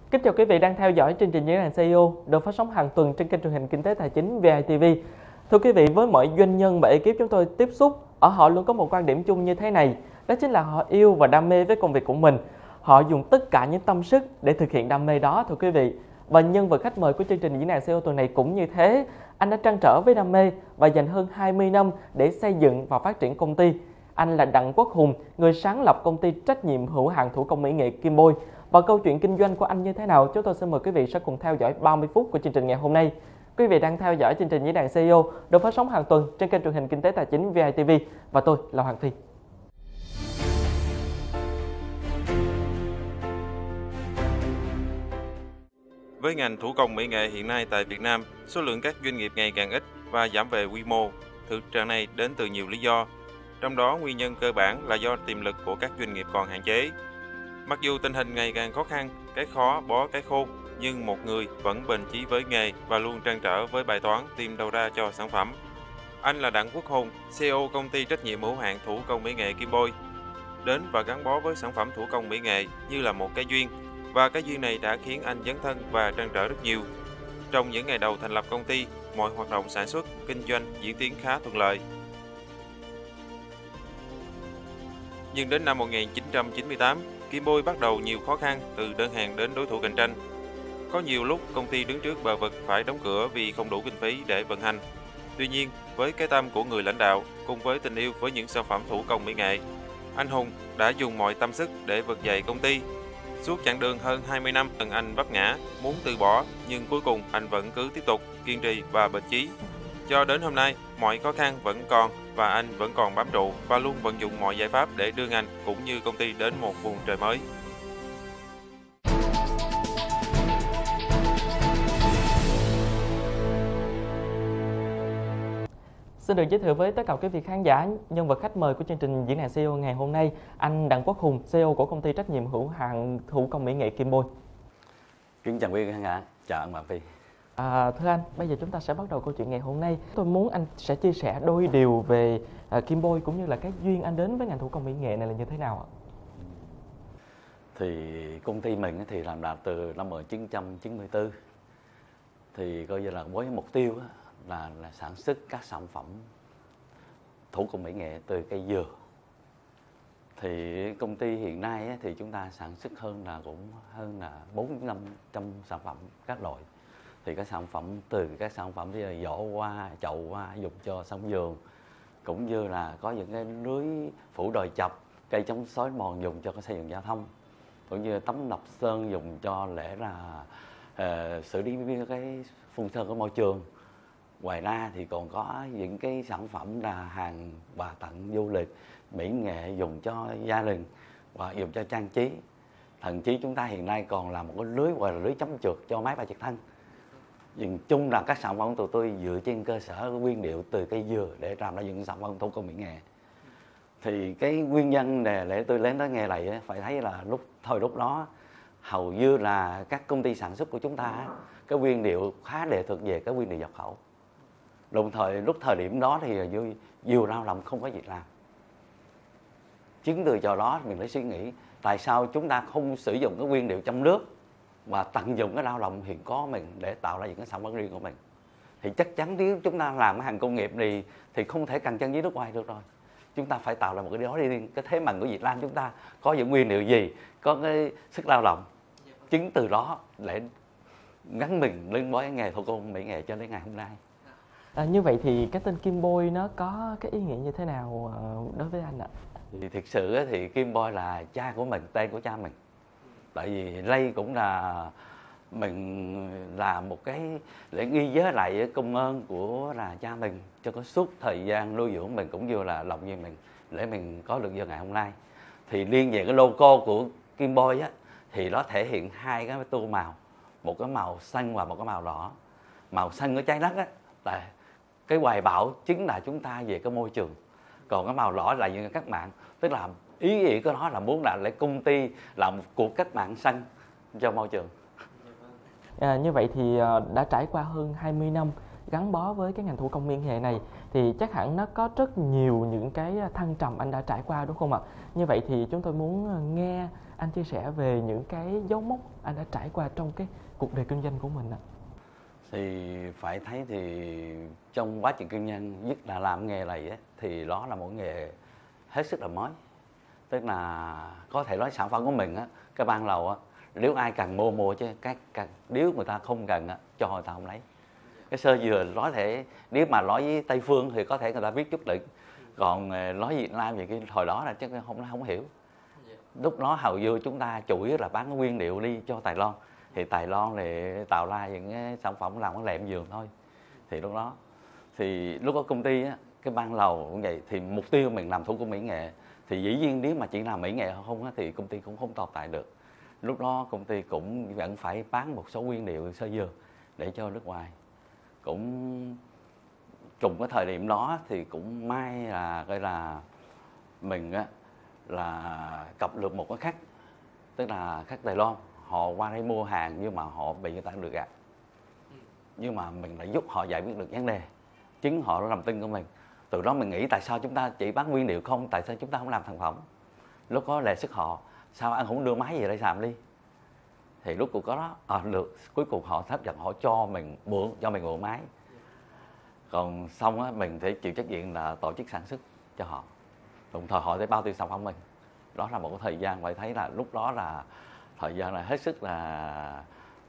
Kính chào quý vị đang theo dõi chương trình Diễn đàn CEO được phát sóng hàng tuần trên kênh truyền hình Kinh tế Tài chính VITV. Thưa quý vị, với mọi doanh nhân và ekip chúng tôi tiếp xúc, ở họ luôn có một quan điểm chung như thế này, đó chính là họ yêu và đam mê với công việc của mình. Họ dùng tất cả những tâm sức để thực hiện đam mê đó, thưa quý vị. Và nhân vật khách mời của chương trình Diễn đàn CEO tuần này cũng như thế, anh đã trăn trở với đam mê và dành hơn 20 năm để xây dựng và phát triển công ty. Anh là Đặng Quốc Hùng, người sáng lập công ty trách nhiệm hữu hạn thủ công mỹ nghệ Kim Bôi. Và câu chuyện kinh doanh của anh như thế nào, chúng tôi xin mời quý vị sẽ cùng theo dõi 30 phút của chương trình ngày hôm nay. Quý vị đang theo dõi chương trình Diễn đàn CEO được phát sóng hàng tuần trên kênh truyền hình Kinh tế Tài chính VITV và tôi là Hoàng Phi. Với ngành thủ công mỹ nghệ hiện nay tại Việt Nam, số lượng các doanh nghiệp ngày càng ít và giảm về quy mô. Thực trạng này đến từ nhiều lý do. Trong đó, nguyên nhân cơ bản là do tiềm lực của các doanh nghiệp còn hạn chế. Mặc dù tình hình ngày càng khó khăn, cái khó bó cái khôn, nhưng một người vẫn bền chí với nghề và luôn trăn trở với bài toán tìm đầu ra cho sản phẩm. Anh là Đặng Quốc Hùng, CEO công ty trách nhiệm hữu hạn thủ công mỹ nghệ Kim Bôi. Đến và gắn bó với sản phẩm thủ công mỹ nghệ như là một cái duyên, và cái duyên này đã khiến anh dấn thân và trăn trở rất nhiều. Trong những ngày đầu thành lập công ty, mọi hoạt động sản xuất, kinh doanh diễn tiến khá thuận lợi. Nhưng đến năm 1998, Kim Bôi bắt đầu nhiều khó khăn từ đơn hàng đến đối thủ cạnh tranh. Có nhiều lúc công ty đứng trước bờ vực phải đóng cửa vì không đủ kinh phí để vận hành. Tuy nhiên, với cái tâm của người lãnh đạo cùng với tình yêu với những sản phẩm thủ công mỹ nghệ, anh Hùng đã dùng mọi tâm sức để vực dậy công ty. Suốt chặng đường hơn 20 năm, anh vấp ngã, muốn từ bỏ, nhưng cuối cùng anh vẫn cứ tiếp tục, kiên trì và bền chí. Cho đến hôm nay, mọi khó khăn vẫn còn và anh vẫn còn bám trụ và luôn vận dụng mọi giải pháp để đưa ngành cũng như công ty đến một vùng trời mới. Xin được giới thiệu với tất cả quý vị khán giả nhân vật khách mời của chương trình Diễn đàn CEO ngày hôm nay, anh Đặng Quốc Hùng, CEO của công ty trách nhiệm hữu hạn thủ công mỹ nghệ Kim Bôi. Kính chào quý vị khán giả, chào anh Hoàng Phi. Thưa anh, bây giờ chúng ta sẽ bắt đầu câu chuyện ngày hôm nay. Tôi muốn anh sẽ chia sẻ đôi điều về Kim Bôi cũng như là cái duyên anh đến với ngành thủ công mỹ nghệ này là như thế nào ạ? Thì công ty mình thì làm đạt từ năm 1994. Thì coi như là với mục tiêu là sản xuất các sản phẩm thủ công mỹ nghệ từ cây dừa. Thì công ty hiện nay thì chúng ta sản xuất hơn là 400-500 sản phẩm các loại. Thì các sản phẩm từ các sản phẩm như là giỏ hoa, chậu hoa dùng cho sân vườn, cũng như là có những cái lưới phủ đồi chọc, cây chống xói mòn dùng cho xây dựng giao thông, cũng như tấm nọc sơn dùng cho lẽ là xử lý cái phun sơn của môi trường. Ngoài ra thì còn có những cái sản phẩm là hàng quà tặng du lịch, mỹ nghệ dùng cho gia đình và dùng cho trang trí. Thậm chí chúng ta hiện nay còn làm một cái lưới gọi là lưới chống trượt cho máy bay trực thăng. Nhìn chung là các sản phẩm của tụi tôi dựa trên cơ sở nguyên liệu từ cây dừa để làm ra những sản phẩm thủ công mỹ nghệ. Thì cái nguyên nhân để tôi đến tới nghề này phải thấy là lúc đó hầu như là các công ty sản xuất của chúng ta cái nguyên liệu khá lệ thuộc về cái nguyên liệu nhập khẩu. Đồng thời lúc thời điểm đó thì nhiều lao động không có việc làm. Chính từ do đó mình phải suy nghĩ tại sao chúng ta không sử dụng cái nguyên liệu trong nước và tận dụng cái lao động hiện có mình để tạo ra những cái sản phẩm riêng của mình. Thì chắc chắn nếu chúng ta làm cái hàng công nghiệp thì không thể cạnh tranh với nước ngoài được rồi. Chúng ta phải tạo ra một cái đó riêng. Cái thế mạnh của Việt Nam chúng ta có những nguyên liệu gì, có cái sức lao động. Chính từ đó để gắn mình lên với nghề thủ công mỹ nghệ cho đến ngày hôm nay. Như vậy thì cái tên Kim Bôi nó có cái ý nghĩa như thế nào đối với anh ạ? Thì thực sự thì Kim Bôi là cha của mình, tên của cha mình. Tại vì đây cũng là mình làm một cái để ghi nhớ lại công ơn của là cha mình cho có suốt thời gian nuôi dưỡng mình cũng như là lòng như mình để mình có được giờ ngày hôm nay. Thì liên về cái logo của Kim Bôi thì nó thể hiện hai cái tô màu, một cái màu xanh và một cái màu đỏ. Màu xanh của trái đất là cái hoài bão chính là chúng ta về cái môi trường, còn cái màu đỏ là những các bạn, tức là ý nghĩa của nó là muốn là lấy công ty làm một cuộc cách mạng xanh cho môi trường. Như vậy thì đã trải qua hơn 20 năm gắn bó với cái ngành thủ công mỹ nghệ này thì chắc hẳn nó có rất nhiều những cái thăng trầm anh đã trải qua đúng không ạ? Như vậy thì chúng tôi muốn nghe anh chia sẻ về những cái dấu mốc anh đã trải qua trong cái cuộc đời kinh doanh của mình ạ. Thì phải thấy thì trong quá trình kinh doanh, nhất là làm nghề này ấy, thì đó là một nghề hết sức là mới. Tức là có thể nói sản phẩm của mình á, cái ban đầu á, nếu ai cần mua chứ nếu người ta không cần á, cho người ta không lấy. Cái sơ dừa nói thể nếu mà nói với Tây phương thì có thể người ta biết chút đỉnh, còn nói Việt Nam thì cái thời đó là chắc không hiểu. Lúc đó hầu như chúng ta chủ yếu là bán nguyên liệu đi cho Đài Loan, thì Đài Loan thì tạo ra những cái sản phẩm làm cái lệm giường thôi. Thì lúc đó công ty á, cái ban đầu cũng vậy, thì mục tiêu mình làm thủ công mỹ nghệ thì dĩ nhiên nếu mà chỉ làm mỹ nghệ không á, thì công ty cũng không tồn tại được. Lúc đó công ty cũng vẫn phải bán một số nguyên liệu sơ dừa để cho nước ngoài. Cũng trùng cái thời điểm đó thì cũng may là gọi là mình á là gặp được một cái khách, tức là khách Đài Loan, họ qua đây mua hàng nhưng mà họ bị người ta lừa gạt, nhưng mà mình lại giúp họ giải quyết được vấn đề, chính họ làm tin của mình. Từ đó mình nghĩ tại sao chúng ta chỉ bán nguyên liệu không, tại sao chúng ta không làm sản phẩm. Lúc có đề xuất họ sao anh không đưa máy về đây làm đi, thì lúc cuộc có đó được, cuối cùng họ chấp nhận, họ cho mình mượn máy. Còn xong á, mình phải chịu trách nhiệm là tổ chức sản xuất cho họ, đồng thời họ sẽ bao tiêu sản phẩm mình. Đó là một cái thời gian phải thấy là lúc đó là thời gian là hết sức là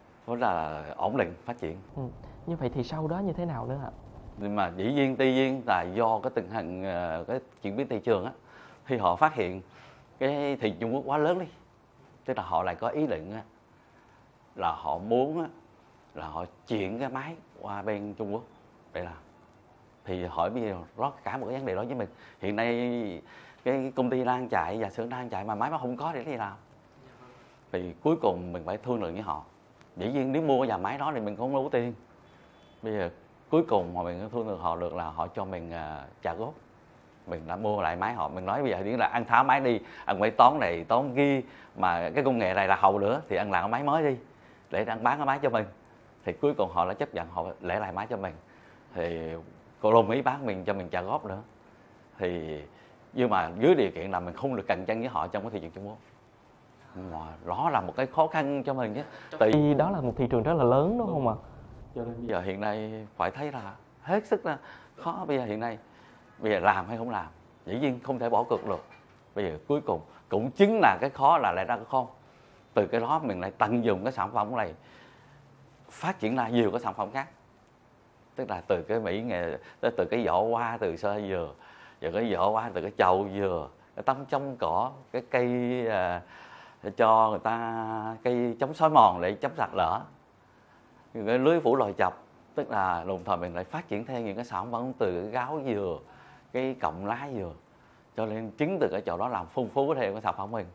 ổn định phát triển. Như vậy thì sau đó như thế nào nữa ạ? Nhưng mà dĩ nhiên tuy nhiên là do cái tình hình cái chuyển biến thị trường á, thì họ phát hiện cái thị trường Trung Quốc quá lớn đi, tức là họ lại có ý định á, là họ muốn á, là họ chuyển cái máy qua bên Trung Quốc để làm. Thì hỏi bây giờ đó cả một cái vấn đề đó với mình, hiện nay cái công ty đang chạy, nhà xưởng đang chạy mà máy không có để đi làm. Thì cuối cùng mình phải thương lượng với họ. Dĩ nhiên nếu mua cái nhà máy đó thì mình không đủ tiền. Bây giờ cuối cùng mà mình thương lượng họ được là họ cho mình trả góp. Mình đã mua lại máy họ, mình nói bây giờ là ăn tháo máy đi, ăn phải toán này toán kia, mà cái công nghệ này là hậu nữa, thì ăn làm cái máy mới đi để ăn bán cái máy cho mình. Thì cuối cùng họ đã chấp nhận, họ để lại máy cho mình, thì cô đồng ý bán mình cho mình trả góp nữa. Thì nhưng mà dưới điều kiện là mình không được cạnh tranh với họ trong cái thị trường Trung Quốc. Mà đó là một cái khó khăn cho mình chứ. Vì đó là một thị trường rất là lớn đúng không ạ? Cho nên bây giờ hiện nay phải thấy là hết sức là khó. Bây giờ làm hay không làm, dĩ nhiên không thể bỏ cuộc được. Bây giờ cuối cùng cũng chính là cái khó là lại ra cái khó. Từ cái đó mình lại tận dụng cái sản phẩm này phát triển ra nhiều cái sản phẩm khác. Tức là từ cái mỹ nghệ, từ cái vỏ hoa, từ sơ dừa, rồi cái vỏ hoa, từ cái chậu dừa, cái tấm chống cỏ, cái cây cho người ta cây chống xói mòn để chống sạt lở, cái lưới phủ lòi chọc. Tức là đồng thời mình lại phát triển thêm những cái sản phẩm từ cái gáo dừa, cái cọng lá dừa, cho nên chính từ cái chỗ đó làm phong phú thêm cái sản phẩm mình.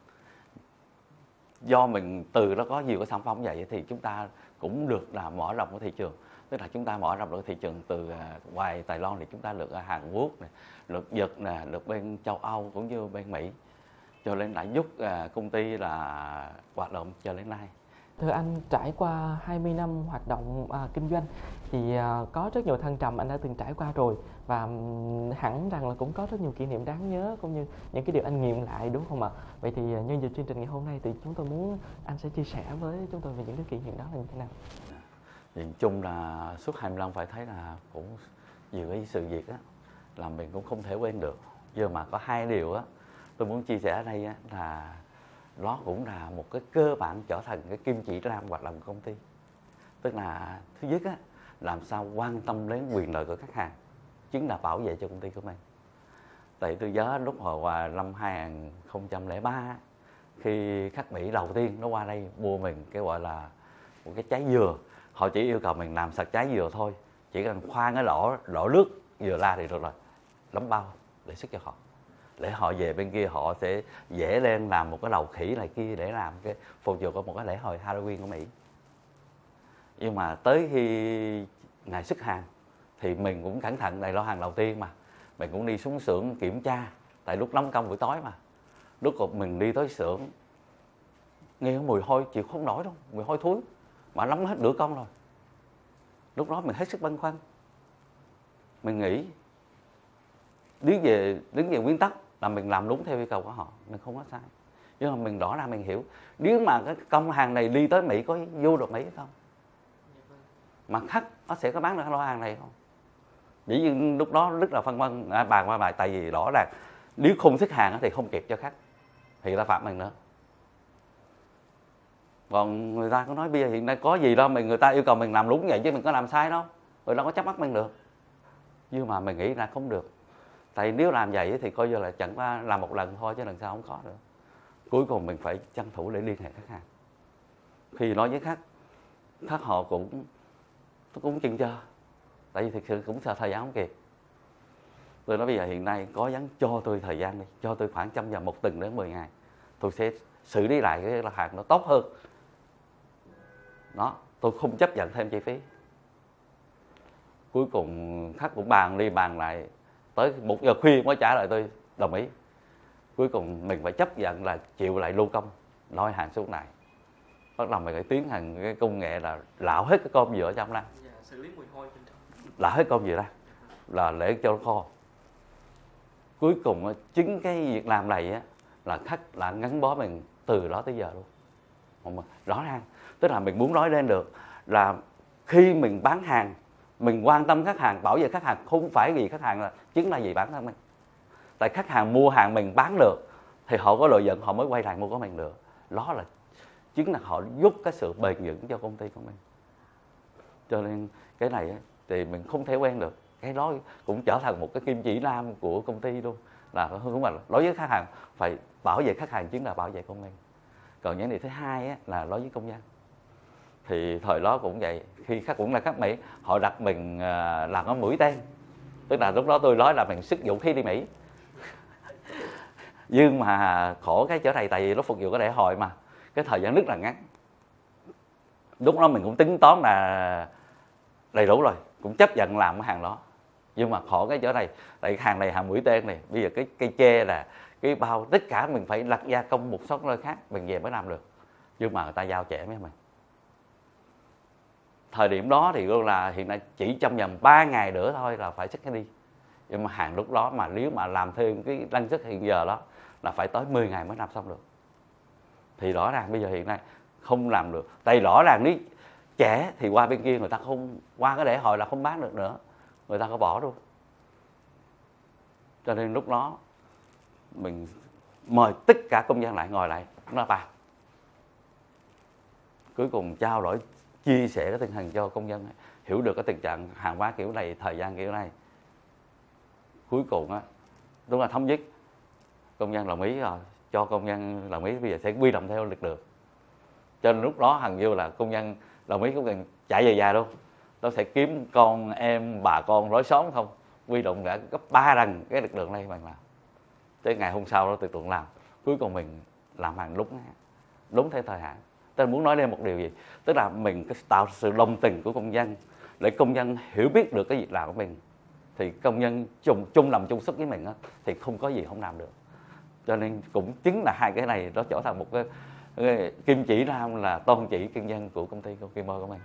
Do mình từ đó có nhiều cái sản phẩm vậy thì chúng ta cũng được là mở rộng cái thị trường. Tức là chúng ta mở rộng được thị trường từ ngoài Đài Loan thì chúng ta được ở Hàn Quốc này, được Nhật này, được bên châu Âu cũng như bên Mỹ, cho nên đã giúp công ty là hoạt động cho đến nay. Thưa anh, trải qua 20 năm hoạt động kinh doanh thì có rất nhiều thăng trầm anh đã từng trải qua rồi, và hẳn rằng là cũng có rất nhiều kỷ niệm đáng nhớ cũng như những cái điều anh nghiệm lại đúng không ạ? Vậy thì nhân dịp chương trình ngày hôm nay thì chúng tôi muốn anh sẽ chia sẻ với chúng tôi về những cái kỷ niệm đó là như thế nào? Nhìn chung là suốt 20 năm phải thấy là cũng nhiều cái sự việc á là mình cũng không thể quên được. Giờ mà có hai điều á tôi muốn chia sẻ ở đây á, là nó cũng là một cái cơ bản trở thành cái kim chỉ nam hoạt động của công ty. Tức là thứ nhất á, làm sao quan tâm đến quyền lợi của khách hàng, chính là bảo vệ cho công ty của mình. Tại tôi nhớ lúc hồi năm 2003 khi khách Mỹ đầu tiên nó qua đây mua mình cái gọi là một cái trái dừa, họ chỉ yêu cầu mình làm sạch trái dừa thôi, chỉ cần khoan cái lỗ nước dừa ra thì được rồi, đóng bao để xuất cho họ, để họ về bên kia họ sẽ dễ lên làm một cái đầu khỉ này kia để làm cái phục vụ của một cái lễ hội Halloween của Mỹ. Nhưng mà tới khi ngày xuất hàng thì mình cũng cẩn thận, đây là hàng đầu tiên mà mình cũng đi xuống xưởng kiểm tra, tại lúc đóng công buổi tối mà. Lúc mình đi tới xưởng nghe mùi hôi chịu không nổi đâu, mùi hôi thối mà lắm hết nửa công rồi. Lúc đó mình hết sức băn khoăn, mình nghĩ đứng về nguyên tắc là mình làm đúng theo yêu cầu của họ, mình không có sai. Nhưng mà mình rõ ràng mình hiểu nếu mà cái công hàng này đi tới Mỹ có vô được Mỹ hay không, mà khách nó sẽ có bán được cái lô hàng này không. Dĩ nhiên lúc đó rất là phân vân bàn qua bài, tại vì rõ ràng nếu không xuất hàng thì không kịp cho khách thì người ta phạt mình nữa. Còn người ta có nói bây giờ hiện nay có gì đâu, người ta yêu cầu mình làm đúng vậy chứ mình có làm sai đâu, người ta có chấp bắt mình được. Nhưng mà mình nghĩ là không được, tại nếu làm vậy thì coi như là chẳng qua làm một lần thôi chứ lần sau không có nữa. Cuối cùng mình phải tranh thủ để liên hệ khách hàng. Khi nói với khách họ cũng chừng chờ, tại vì thực sự cũng sợ thời gian không kịp. Tôi nói bây giờ hiện nay có dám cho tôi thời gian đi, cho tôi khoảng trong vòng 1 tuần đến 10 ngày, tôi sẽ xử lý lại cái hàng nó tốt hơn. Đó, tôi không chấp nhận thêm chi phí. Cuối cùng khách cũng bàn đi bàn lại, tới 1 giờ khuya mới trả lời tôi đồng ý. Cuối cùng mình phải chấp nhận là chịu lại lưu công, lôi hàng xuống này. Bắt đầu mình phải tiến hành cái công nghệ là lạo hết cái cơm dừa ở trong ra, xử lý mùi hôi bên trong, lạo hết cơm dừa ra là để cho nó kho. Cuối cùng chính cái việc làm này á, là khách là gắn bó mình từ đó tới giờ luôn. Rõ ràng, tức là mình muốn nói lên được là khi mình bán hàng, mình quan tâm khách hàng, bảo vệ khách hàng, không phải vì khách hàng là chính là vì bản thân mình. Tại khách hàng mua hàng mình bán được thì họ có lợi nhuận, họ mới quay lại mua của mình được. Đó là chính là họ giúp cái sự bền vững cho công ty của mình. Cho nên cái này thì mình không thể quen được. Cái đó cũng trở thành một cái kim chỉ nam của công ty luôn. Là không phải đối với khách hàng phải bảo vệ khách hàng chính là bảo vệ công ty. Còn những điều thứ hai là đối với công nhân. Thì thời đó cũng vậy, khi cũng là khách Mỹ, họ đặt mình làm cái mũi tên. Tức là lúc đó tôi nói là mình sức vũ khí đi Mỹ. Nhưng mà khổ cái chỗ này, tại vì nó phục vụ cái lễ hội mà cái thời gian rất là ngắn. Lúc đó mình cũng tính toán là đầy đủ rồi, cũng chấp nhận làm cái hàng đó. Nhưng mà khổ cái chỗ này, tại hàng này hàng mũi tên này, bây giờ cái cây tre là cái bao, tất cả mình phải đặt gia công một số nơi khác mình về mới làm được. Nhưng mà người ta giao trễ mấy mình. Thời điểm đó thì là hiện nay chỉ trong vòng 3 ngày nữa thôi là phải xuất cái đi. Nhưng mà hàng lúc đó mà nếu mà làm thêm cái năng suất hiện giờ đó là phải tới 10 ngày mới làm xong được. Thì rõ ràng bây giờ hiện nay không làm được. Tại rõ ràng nếu trẻ thì qua bên kia người ta không, qua cái lễ hội là không bán được nữa, người ta có bỏ luôn. Cho nên lúc đó mình mời tất cả công nhân lại ngồi lại, nó bàn. Cuối cùng trao đổi, chia sẻ cái tình hình cho công nhân hiểu được cái tình trạng hàng hóa kiểu này, thời gian kiểu này. Cuối cùng đúng là thống nhất, công nhân đồng ý rồi, cho công nhân đồng ý bây giờ sẽ quy động theo lực lượng. Cho nên lúc đó hằng như là công nhân đồng ý cũng cần chạy về nhà luôn. Nó sẽ kiếm con em, bà con, lối xóm không, quy động cả gấp 3 lần cái lực lượng này mình làm. Tới ngày hôm sau đó lực lượng làm. Cuối cùng mình làm hàng đúng theo thời hạn. Tôi muốn nói lên một điều gì, tức là mình tạo sự đồng tình của công nhân để công nhân hiểu biết được cái việc làm của mình, thì công nhân chung lòng chung sức với mình thì không có gì không làm được. Cho nên cũng chính là hai cái này nó trở thành một cái kim chỉ nam, là tôn chỉ kinh doanh của công ty Kimo của mình.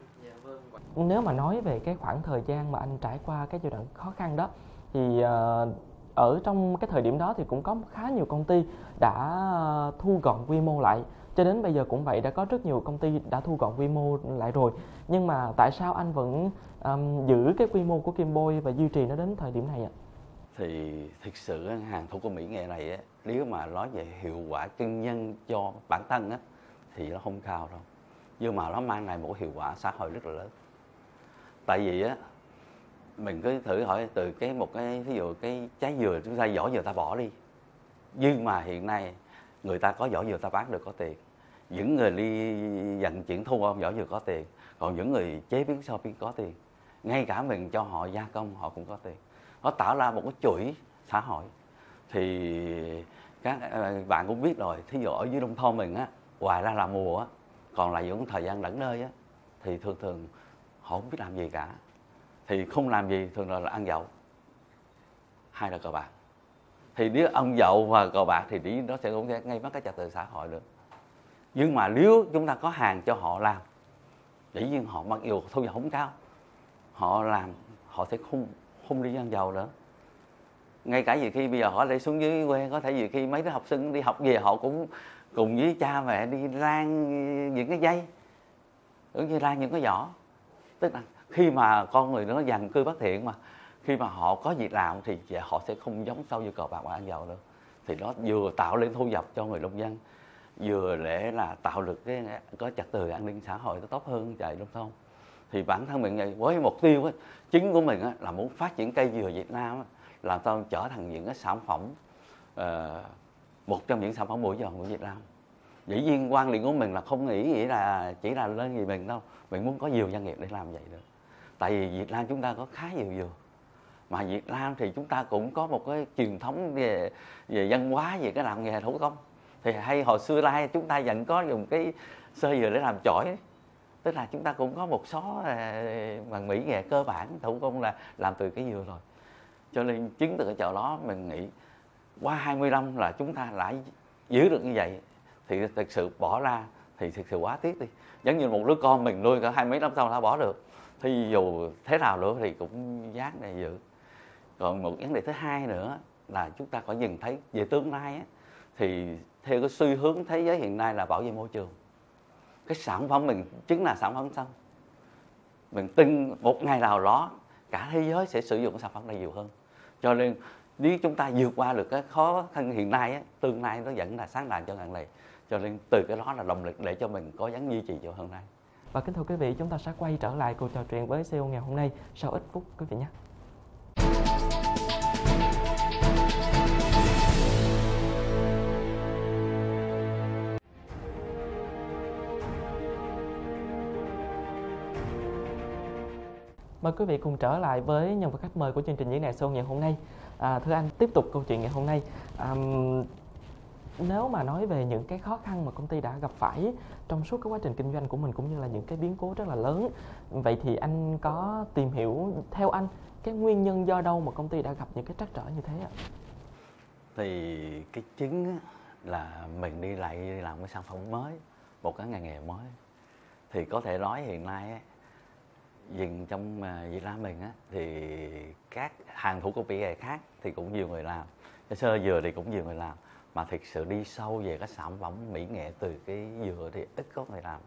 Nếu mà nói về cái khoảng thời gian mà anh trải qua cái giai đoạn khó khăn đó, thì ở trong cái thời điểm đó thì cũng có khá nhiều công ty đã thu gọn quy mô lại. Cho đến bây giờ cũng vậy, đã có rất nhiều công ty đã thu gọn quy mô lại rồi. Nhưng mà tại sao anh vẫn giữ cái quy mô của Kimboy và duy trì nó đến thời điểm này ạ? Thì thực sự hàng thủ công mỹ nghệ này nếu mà nói về hiệu quả kinh doanh cho bản thân thì nó không cao đâu. Nhưng mà nó mang lại một hiệu quả xã hội rất là lớn. Tại vì mình cứ thử hỏi từ một cái ví dụ cái trái dừa, chúng ta vỏ dừa ta bỏ đi, nhưng mà hiện nay người ta có vỏ dừa ta bán được có tiền, những người đi vận chuyển thu gom vỏ dừa có tiền, còn những người chế biến shopping có tiền, ngay cả mình cho họ gia công họ cũng có tiền. Nó tạo ra một cái chuỗi xã hội. Thì các bạn cũng biết rồi, thí dụ ở dưới nông thôn mình ngoài ra là mùa còn lại những thời gian lẫn nơi thì thường họ không biết làm gì cả, thì không làm gì thường là ăn nhậu hay là cờ bạc. Thì nếu ăn nhậu và cờ bạc thì nó sẽ cũng gây mất cái trật tự xã hội được. Nhưng mà nếu chúng ta có hàng cho họ làm, dĩ nhiên họ mặc dù thu nhập không cao, họ làm họ sẽ không đi ăn dầu nữa. Ngay cả nhiều khi bây giờ họ đi xuống dưới quê, có thể nhiều khi mấy đứa học sinh đi học về họ cũng cùng với cha mẹ đi rang những cái dây, cũng như rang những cái giỏ. Tức là khi mà con người nó dần cư bất thiện mà, khi mà họ có việc làm thì họ sẽ không giống sâu như cờ bạc và ăn dầu nữa. Thì nó vừa tạo lên thu nhập cho người nông dân, vừa để là tạo được có trật tự an ninh xã hội nó tốt hơn chạy nông thôn. Thì bản thân mình với mục tiêu ấy, chính của mình ấy, là muốn phát triển cây dừa Việt Nam ấy, làm sao trở thành những cái sản phẩm một trong những sản phẩm mũi nhọn của Việt Nam. Dĩ nhiên quan điểm của mình là không nghĩ là chỉ là lên gì mình đâu, mình muốn có nhiều doanh nghiệp để làm vậy nữa. Tại vì Việt Nam chúng ta có khá nhiều dừa, mà Việt Nam thì chúng ta cũng có một cái truyền thống về văn hóa về cái làm nghề thủ công. Thì hay hồi xưa nay chúng ta vẫn có dùng cái sơ dừa để làm chổi, tức là chúng ta cũng có một số bằng mỹ nghệ cơ bản thủ công là làm từ cái dừa rồi. Cho nên chính từ cái chỗ đó mình nghĩ qua 20 năm là chúng ta lại giữ được như vậy, thì thực sự bỏ ra thì thực sự quá tiếc đi. Giống như một đứa con mình nuôi cả 20 mấy năm sau đã bỏ được, thì dù thế nào nữa thì cũng dáng để giữ. Còn một vấn đề thứ hai nữa là chúng ta có nhìn thấy về tương lai á, thì theo cái xu hướng thế giới hiện nay là bảo vệ môi trường. Cái sản phẩm mình chính là sản phẩm xanh. Mình tin một ngày nào đó cả thế giới sẽ sử dụng cái sản phẩm này nhiều hơn. Cho nên nếu chúng ta vượt qua được cái khó khăn hiện nay á, tương lai nó vẫn là sáng lạng cho ngàn này. Cho nên từ cái đó là động lực để cho mình có dáng duy trì cho hôm nay. Và kính thưa quý vị, chúng ta sẽ quay trở lại cuộc trò chuyện với CEO ngày hôm nay sau ít phút quý vị nhé. Mời quý vị cùng trở lại với nhân vật khách mời của chương trình Diễn đàn Show ngày hôm nay. Thưa anh, tiếp tục câu chuyện ngày hôm nay. Nếu mà nói về những cái khó khăn mà công ty đã gặp phải trong suốt cái quá trình kinh doanh của mình, cũng như là những cái biến cố rất là lớn, vậy thì anh có tìm hiểu theo anh cái nguyên nhân do đâu mà công ty đã gặp những cái trắc trở như thế ạ? Thì cái chính là mình đi làm cái sản phẩm mới, một cái ngành nghề mới. Thì có thể nói hiện nay dừng trong Việt Nam mình thì các hàng thủ công mỹ nghệ khác thì cũng nhiều người làm, sơ dừa thì cũng nhiều người làm, mà thực sự đi sâu về các sản phẩm mỹ nghệ từ cái dừa thì ít có người làm.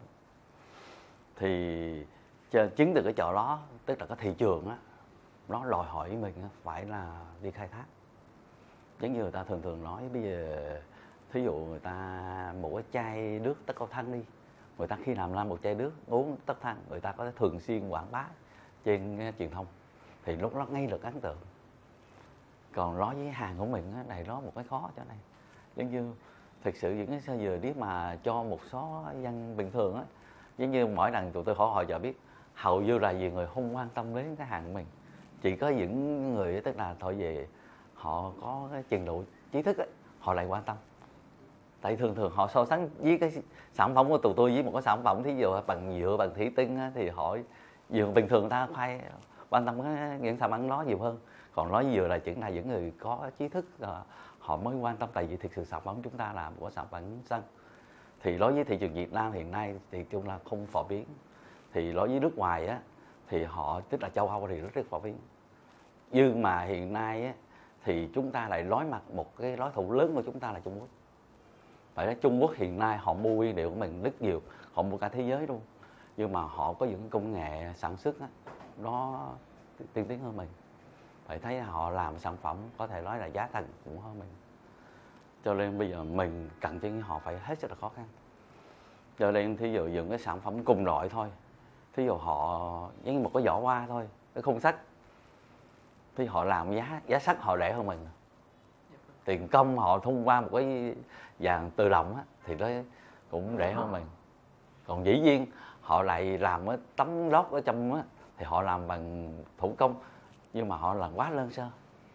Thì chính từ cái chỗ đó, tức là cái thị trường nó đòi hỏi mình phải là đi khai thác. Giống như người ta thường nói bây giờ, thí dụ người ta một cái chai nước Tất Cao Thăng đi, người ta khi làm ra một chai nước uống Tất Thăng, người ta có thể thường xuyên quảng bá trên truyền thông, thì lúc đó ngay được ấn tượng. Còn nói với hàng của mình này đó một cái khó chỗ này, giống như thực sự những cái sơ dừa nếu mà cho một số dân bình thường giống như mỗi lần tụi tôi hỏi giờ biết hầu như là vì người không quan tâm đến cái hàng của mình, chỉ có những người tức là thôi về họ có cái trình độ trí thức họ lại quan tâm. Tại thường họ so sánh với cái sản phẩm của tụi tôi với một cái sản phẩm thí dụ bằng nhựa, bằng thủy tinh thì họ dường bình thường ta phải quan tâm đến những sản phẩm đó nhiều hơn. Còn nói vừa là chỉ là những người có trí thức họ mới quan tâm, tại vì thực sự sản phẩm chúng ta làm của sản phẩm xanh. Thì đối với thị trường Việt Nam hiện nay thì chung là không phổ biến. Thì đối với nước ngoài thì họ tức là châu Âu thì rất phổ biến. Nhưng mà hiện nay thì chúng ta lại đối mặt một cái đối thủ lớn của chúng ta là Trung Quốc. Phải nói Trung Quốc hiện nay họ mua nguyên liệu của mình rất nhiều, họ mua cả thế giới luôn. Nhưng mà họ có những công nghệ sản xuất nó tiên tiến hơn mình. Phải thấy họ làm sản phẩm có thể nói là giá thành cũng hơn mình. Cho nên bây giờ mình cạnh tranh với họ phải hết sức là khó khăn. Cho nên thí dụ dùng cái sản phẩm cùng loại thôi, thí dụ họ giống như một cái giỏ hoa thôi, cái khung sắt, thì họ làm giá sắt họ rẻ hơn mình. Tiền công họ thông qua một cái vàng tự động thì nó cũng rẻ hơn mình. Còn dĩ nhiên họ lại làm cái tấm lót ở trong thì họ làm bằng thủ công, nhưng mà họ làm quá đơn sơ.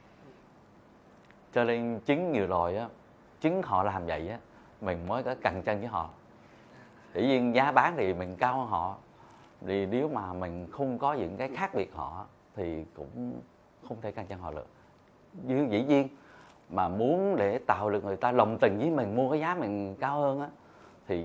Cho nên chính nhiều rồi chính họ làm vậy mình mới có cạnh tranh với họ. Dĩ nhiên giá bán thì mình cao hơn họ, thì nếu mà mình không có những cái khác biệt họ thì cũng không thể cạnh tranh họ được. Nhưng dĩ nhiên mà muốn để tạo được người ta đồng tình với mình mua cái giá mình cao hơn thì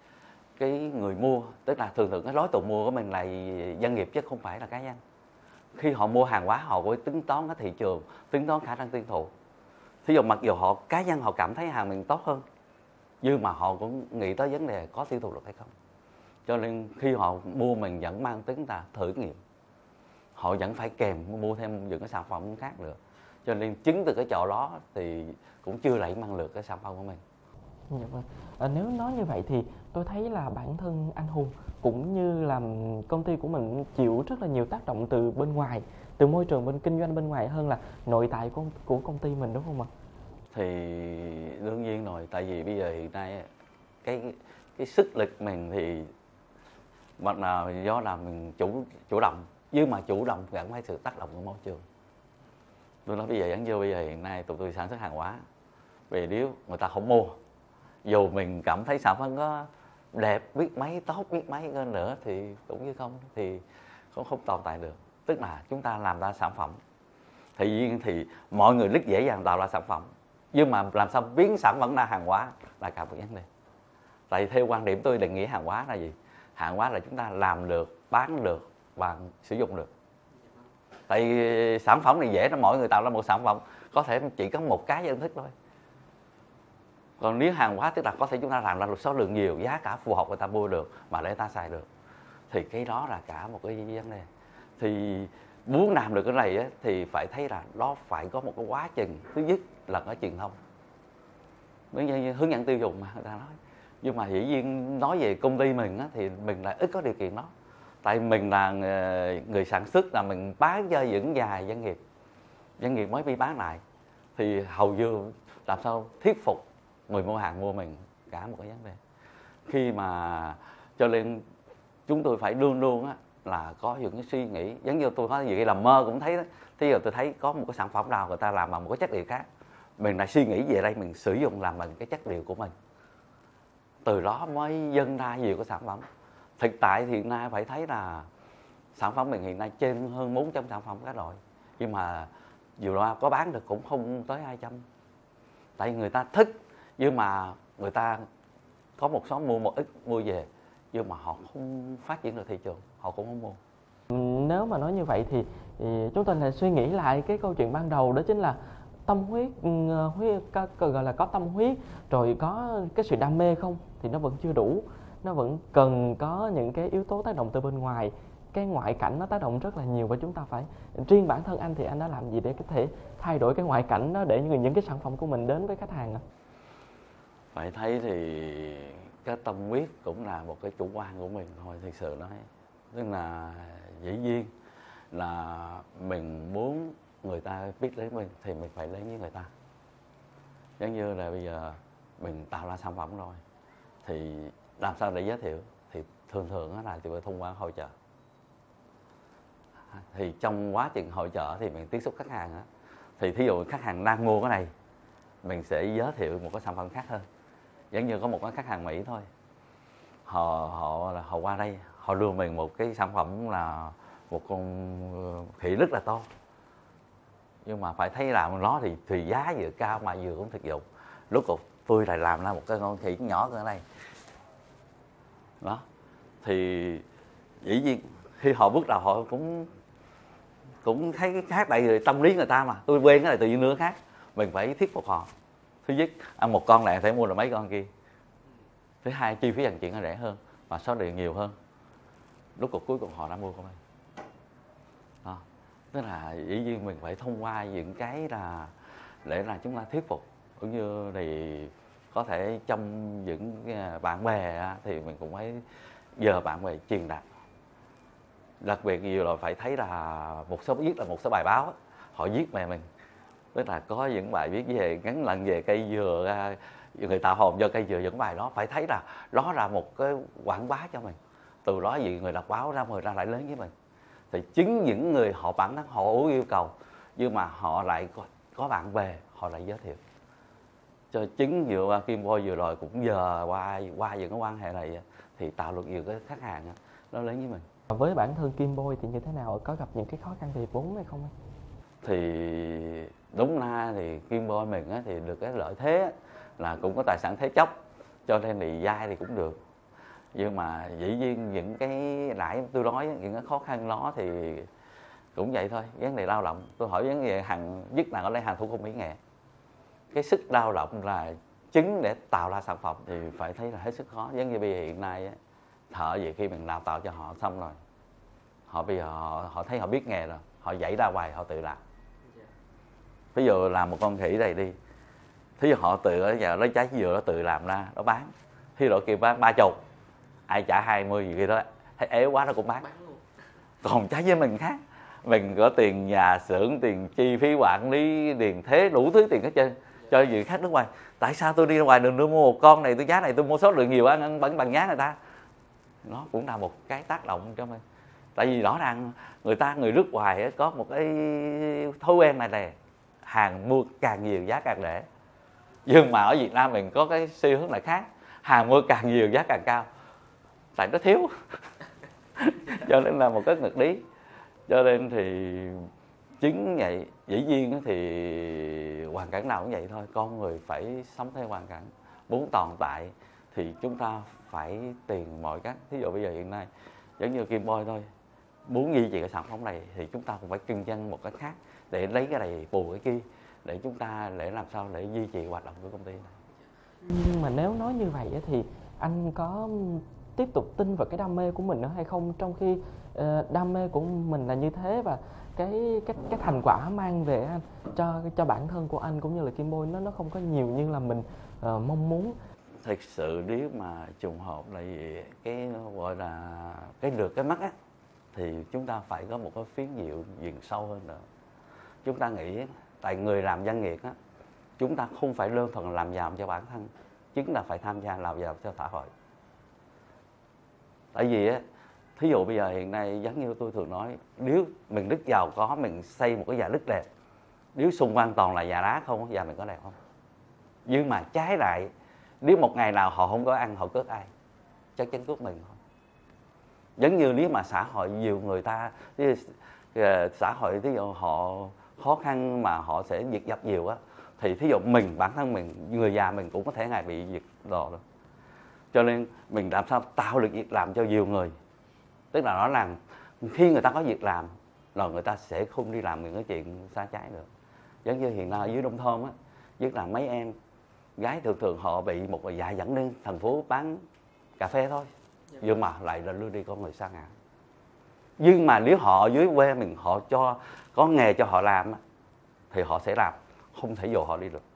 cái người mua, tức là thường cái đối tượng mua của mình là doanh nghiệp chứ không phải là cá nhân. khi họ mua hàng hóa họ phải tính toán cái thị trường, tính toán khả năng tiêu thụ. Thí dụ mặc dù họ cá nhân họ cảm thấy hàng mình tốt hơn, nhưng mà họ cũng nghĩ tới vấn đề có tiêu thụ được hay không. Cho nên khi họ mua mình vẫn mang tính là thử nghiệm, họ vẫn phải kèm mua thêm những cái sản phẩm khác nữa. Cho nên chính từ cái chỗ đó thì cũng chưa đẩy mang được cái sản phẩm của mình. Dạ vâng. Nếu nói như vậy thì tôi thấy là bản thân anh Hùng cũng như là công ty của mình chịu rất là nhiều tác động từ bên ngoài, từ môi trường bên kinh doanh bên ngoài hơn là nội tại của công ty mình, đúng không ạ? Thì đương nhiên rồi, tại vì bây giờ hiện nay cái sức lực mình thì mặt nào do là mình chủ động, nhưng mà chủ động gắn với sự tác động của môi trường. Tôi nói bây giờ giống như bây giờ hiện nay tụi tôi sản xuất hàng hóa, vì nếu người ta không mua, dù mình cảm thấy sản phẩm có đẹp biết mấy, tốt biết mấy hơn nữa thì cũng như không thì không tồn tại được. Tức là chúng ta làm ra sản phẩm thì mọi người rất dễ dàng tạo ra sản phẩm, nhưng mà làm sao biến sản phẩm ra hàng hóa là cả một vấn đề. Tại vì theo quan điểm tôi định nghĩa hàng hóa là gì? Hàng hóa là chúng ta làm được, bán được và sử dụng được. Tại vì sản phẩm này dễ, mỗi người tạo ra một sản phẩm có thể chỉ có một cái dân thức thôi. Còn nếu hàng hóa tức là có thể chúng ta làm ra một số lượng nhiều, giá cả phù hợp người ta mua được mà để ta xài được, thì cái đó là cả một cái vấn đề. Thì muốn làm được cái này á, thì phải thấy là nó phải có một cái quá trình. Thứ nhất là cái truyền thông, như hướng dẫn tiêu dùng mà người ta nói. Nhưng mà dĩ nhiên nói về công ty mình á, thì mình lại ít có điều kiện đó. Tại mình là người sản xuất, là mình bán cho những vài doanh nghiệp mới đi bán lại, thì hầu như làm sao thuyết phục người mua hàng mua mình cả một cái vấn đề. Khi mà cho nên chúng tôi phải luôn luôn á, là có những cái suy nghĩ, giống như tôi nói gì làm mơ cũng thấy đó. Thế giờ tôi thấy có một cái sản phẩm nào người ta làm bằng một cái chất liệu khác, mình lại suy nghĩ về đây mình sử dụng làm bằng cái chất liệu của mình, từ đó mới dâng ra nhiều cái sản phẩm. Thực tại thì hiện nay phải thấy là sản phẩm mình hiện nay trên hơn 400 sản phẩm các loại, nhưng mà dù đó có bán được cũng không tới 200. Tại vì người ta thích, nhưng mà người ta có một số mua một ít mua về, nhưng mà họ không phát triển được thị trường, họ cũng không mua. Nếu mà nói như vậy thì chúng tôi lại suy nghĩ lại cái câu chuyện ban đầu, đó chính là tâm huyết, gọi là có tâm huyết rồi có cái sự đam mê không thì nó vẫn chưa đủ, nó vẫn cần có những cái yếu tố tác động từ bên ngoài. Cái ngoại cảnh nó tác động rất là nhiều và chúng ta phải, riêng bản thân anh thì anh đã làm gì để có thể thay đổi cái ngoại cảnh đó để những cái sản phẩm của mình đến với khách hàng ạ? Phải thấy thì cái tâm huyết cũng là một cái chủ quan của mình thôi, thực sự nói. Tức là dĩ nhiên là mình muốn người ta biết đến mình thì mình phải đến với người ta. Giống như là bây giờ mình tạo ra sản phẩm rồi thì làm sao để giới thiệu, thì thường là chỉ thông qua hội chợ. Thì trong quá trình hội chợ thì mình tiếp xúc khách hàng á, thì thí dụ khách hàng đang mua cái này, mình sẽ giới thiệu một cái sản phẩm khác hơn. Giống như có một cái khách hàng Mỹ thôi, họ qua đây, họ đưa mình một cái sản phẩm là một con khỉ rất là to, nhưng mà phải thấy làm nó thì giá vừa cao mà vừa cũng thực dụng. Lúc cuộc tôi lại làm ra một cái con khỉ nhỏ cỡ này đó, thì dĩ nhiên khi họ bước đầu họ cũng thấy cái khác, tại vì tâm lý người ta mà, tôi quen cái này tự nhiên nữa khác, mình phải thuyết phục họ. Thứ nhất, ăn một con này phải mua được mấy con kia. Thứ hai, chi phí vận chuyển nó rẻ hơn và số lượng nhiều hơn. Lúc cuộc cuối cùng họ đã mua của mình đó. Tức là dĩ nhiên mình phải thông qua những cái là để là chúng ta thuyết phục, cũng như thì có thể trong những bạn bè thì mình cũng phải giờ bạn bè truyền đạt. Đặc biệt nhiều là phải thấy là một số viết là một số bài báo họ viết về mình, tức là có những bài viết về ngắn lần về cây dừa, người tạo hồn do cây dừa, những bài đó phải thấy là đó là một cái quảng bá cho mình. Từ đó gì người đọc báo ra người ta lại lớn với mình, thì chính những người họ bản thân họ yêu cầu, nhưng mà họ lại có bạn bè họ lại giới thiệu. Cho chính vừa qua Kim Boy vừa rồi cũng giờ qua những cái quan hệ này thì tạo được nhiều cái khách hàng nó lớn với mình. Với bản thân Kim Boy thì như thế nào, có gặp những cái khó khăn về vốn hay không? Thì đúng ra thì Kim Boy mình thì được cái lợi thế là cũng có tài sản thế chấp, cho nên thì vay thì cũng được. Nhưng mà dĩ nhiên những cái nãy tôi nói những cái khó khăn đó thì cũng vậy thôi, vấn đề lao động. Tôi hỏi vấn đề hàng nhất là ở đây hàng thủ công mỹ nghệ, cái sức lao động là chính để tạo ra sản phẩm thì phải thấy là hết sức khó. Giống như bây giờ hiện nay á, thợ gì khi mình đào tạo cho họ xong rồi, họ bây giờ họ thấy họ biết nghề rồi, họ dạy ra hoài họ tự làm. Ví dụ làm một con khỉ này đi, thí dụ họ tự ở nhà lấy trái dừa nó tự làm ra nó bán, thí dụ kêu bán 30, ai trả 20 gì kia đó, thấy ế quá nó cũng bán. Còn trái với mình khác, mình có tiền nhà xưởng, tiền chi phí quản lý, tiền thế, đủ thứ tiền hết trơn cho người khác nước ngoài. Tại sao tôi đi ra ngoài đường tôi mua một con này, tôi giá này tôi mua số lượng nhiều ăn bằng giá người ta? Nó cũng là một cái tác động cho mình. Tại vì rõ ràng người nước ngoài có một cái thói quen này hàng mua càng nhiều giá càng rẻ. Nhưng mà ở Việt Nam mình có cái xu hướng là khác, hàng mua càng nhiều giá càng cao, tại nó thiếu. Cho nên là một cái nghịch lý. Cho nên thì chính vậy, dĩ nhiên thì hoàn cảnh nào cũng vậy thôi, con người phải sống theo hoàn cảnh. Muốn tồn tại thì chúng ta phải tìm mọi cách. Thí dụ bây giờ hiện nay giống như Kim Boy thôi, muốn duy trì cái sản phẩm này thì chúng ta cũng phải kinh doanh một cách khác để lấy cái này bù cái kia, để chúng ta để làm sao để duy trì hoạt động của công ty này. Nhưng mà nếu nói như vậy thì anh có tiếp tục tin vào cái đam mê của mình nữa hay không, trong khi đam mê của mình là như thế và cái thành quả mang về anh cho bản thân của anh cũng như là Kim Boy nó không có nhiều như là mình mong muốn. Thực sự nếu mà trùng hợp là cái gọi là cái được cái mắt á, thì chúng ta phải có một cái phiến diệu nhìn sâu hơn nữa. Chúng ta nghĩ tại người làm doanh nghiệp á, chúng ta không phải đơn thuần làm giàu cho bản thân, chính là phải tham gia làm giàu cho xã hội. Tại vì á, thí dụ bây giờ hiện nay giống như tôi thường nói, nếu mình rất giàu có, mình xây một cái nhà rất đẹp, nếu xung quanh toàn là nhà đá không, nhà mình có đẹp không? Nhưng mà trái lại, nếu một ngày nào họ không có ăn, họ cướp ai? Chắc chắn cướp mình thôi. Giống như nếu mà xã hội nhiều người ta, xã hội thí dụ họ khó khăn mà họ sẽ diệt dập nhiều á, thì thí dụ mình, bản thân mình, người già mình cũng có thể ngày bị diệt đồ đó. Cho nên mình làm sao tạo được việc làm cho nhiều người. Tức là nói rằng khi người ta có việc làm rồi người ta sẽ không đi làm những cái chuyện sai trái nữa. Giống như hiện nay ở dưới nông thôn á, nhất là mấy em gái thường họ bị một vài dẫn lên thành phố bán cà phê thôi, nhưng mà lại là đưa đi con người xa ngã. Nhưng mà nếu họ ở dưới quê mình họ cho có nghề cho họ làm thì họ sẽ làm, không thể dụ họ đi được.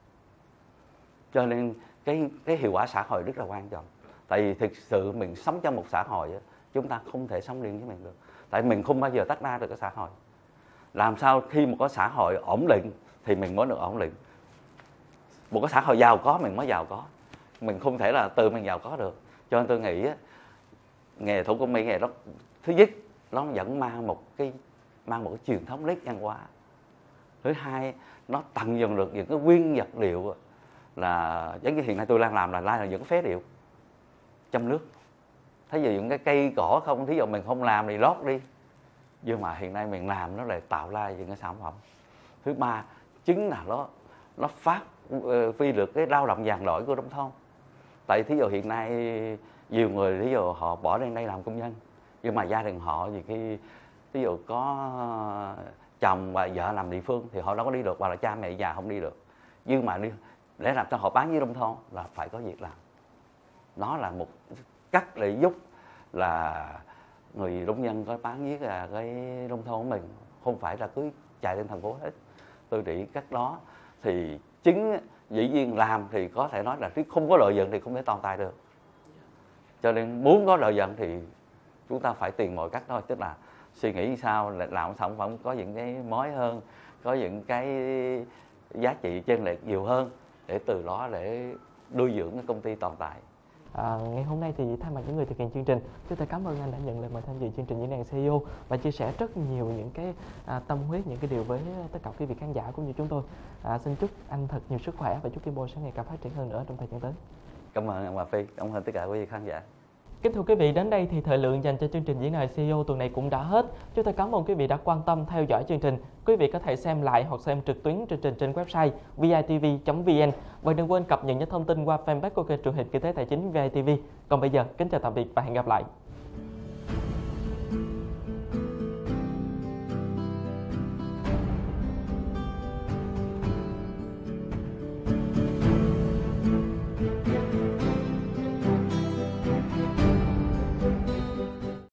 Cho nên cái hiệu quả xã hội rất là quan trọng. Tại vì thực sự mình sống trong một xã hội, chúng ta không thể sống riêng với mình được. Tại mình không bao giờ tách ra được cái xã hội. Làm sao khi một cái xã hội ổn định thì mình mới được ổn định. Một cái xã hội giàu có mình mới giàu có. Mình không thể là tự mình giàu có được. Cho nên tôi nghĩ nghề thủ công mỹ nghệ đó, thứ nhất nó vẫn mang một cái truyền thống nét văn hóa. Thứ hai, nó tận dụng được những cái nguyên vật liệu là giống như hiện nay tôi đang làm là những cái phế liệu trong nước. Thấy dù những cái cây cỏ không, thí dụ mình không làm thì lót đi. Nhưng mà hiện nay mình làm nó lại tạo ra những cái sản phẩm. Thứ ba, chính là nó phát huy được cái lao động dàn đổi của nông thôn. Tại thí dụ hiện nay nhiều người thí dụ họ bỏ lên đây làm công nhân, nhưng mà gia đình họ thì khi ví dụ có chồng và vợ làm địa phương thì họ đâu có đi được, hoặc là cha mẹ già không đi được. Nhưng mà để làm cho họ bán với nông thôn là phải có việc làm. Nó là một cách để giúp là người nông dân có bán với cái nông thôn của mình, không phải là cứ chạy lên thành phố hết. Tôi nghĩ cách đó thì chính dĩ nhiên làm thì có thể nói là không có lợi nhuận thì không thể tồn tại được. Cho nên muốn có lợi nhuận thì chúng ta phải tìm mọi cách thôi, tức là suy nghĩ sao làm sản phẩm có những cái mới hơn, có những cái giá trị chênh lệch nhiều hơn, để từ đó để nuôi dưỡng cái công ty tồn tại. Ngày hôm nay thì thay mặt những người thực hiện chương trình, chúng tôi cảm ơn anh đã nhận lời mời tham dự chương trình Diễn đàn CEO và chia sẻ rất nhiều những cái tâm huyết, những cái điều với tất cả quý vị khán giả cũng như chúng tôi. Xin chúc anh thật nhiều sức khỏe và chúc Kim Boy sẽ ngày càng phát triển hơn nữa trong thời gian tới. Cảm ơn anh Hòa Phi, cảm ơn tất cả quý vị khán giả. Kính thưa quý vị, đến đây thì thời lượng dành cho chương trình Diễn đàn CEO tuần này cũng đã hết. Chúng tôi cảm ơn quý vị đã quan tâm theo dõi chương trình. Quý vị có thể xem lại hoặc xem trực tuyến chương trình trên website vitv.vn và đừng quên cập nhật những thông tin qua fanpage của kênh truyền hình kinh tế tài chính VITV. Còn bây giờ, kính chào tạm biệt và hẹn gặp lại.